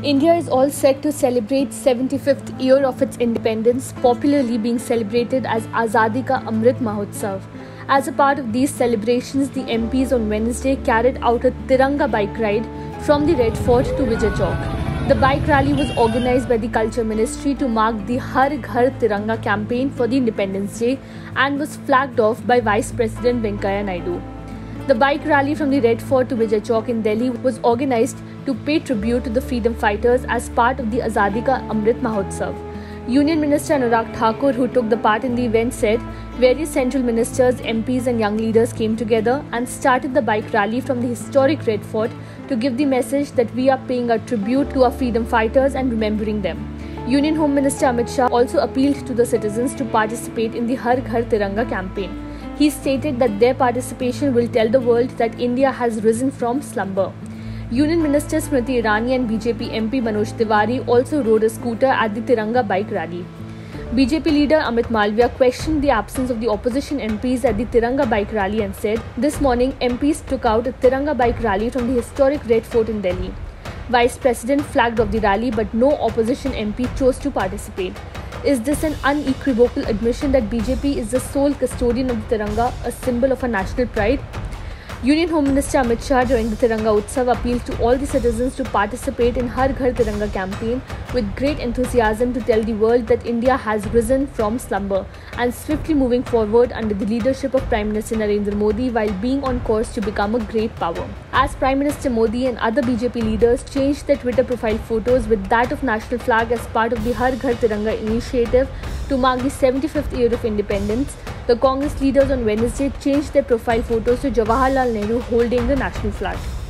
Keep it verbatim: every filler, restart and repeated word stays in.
India is all set to celebrate seventy-fifth year of its independence, popularly being celebrated as Azadi Ka Amrit Mahotsav. As a part of these celebrations, the M Ps on Wednesday carried out a Tiranga bike ride from the Red Fort to Vijay Chowk. The bike rally was organized by the Culture Ministry to mark the Har Ghar Tiranga campaign for the Independence Day and was flagged off by Vice President Venkaiah Naidu. The bike rally from the Red Fort to Vijay Chowk in Delhi was organized to pay tribute to the freedom fighters as part of the Azadi Ka Amrit Mahotsav. Union Minister Anurag Thakur, who took the part in the event, said various central ministers, M Ps and young leaders came together and started the bike rally from the historic Red Fort to give the message that we are paying our tribute to our freedom fighters and remembering them. Union Home Minister Amit Shah also appealed to the citizens to participate in the Har Ghar Tiranga campaign. He stated that their participation will tell the world that India has risen from slumber. Union Minister Smriti Irani and B J P M P Manoj Tiwari also rode a scooter at the Tiranga bike rally. B J P leader Amit Malviya questioned the absence of the opposition M Ps at the Tiranga bike rally and said, "This morning M Ps took out a Tiranga bike rally from the historic Red Fort in Delhi. Vice President flagged off the rally, but no opposition M P chose to participate. Is this an unequivocal admission that B J P is the sole custodian of the Tiranga, a symbol of our national pride?" Union Home Minister Amit Shah during the Tiranga Utsav appealed to all the citizens to participate in Har Ghar Tiranga campaign with great enthusiasm to tell the world that India has risen from slumber and swiftly moving forward under the leadership of Prime Minister Narendra Modi while being on course to become a great power. As Prime Minister Modi and other B J P leaders changed their Twitter profile photos with that of national flag as part of the Har Ghar Tiranga initiative to mark the seventy-fifth year of independence, the Congress leaders on Wednesday changed their profile photos to Jawaharlal Nehru holding the national flag.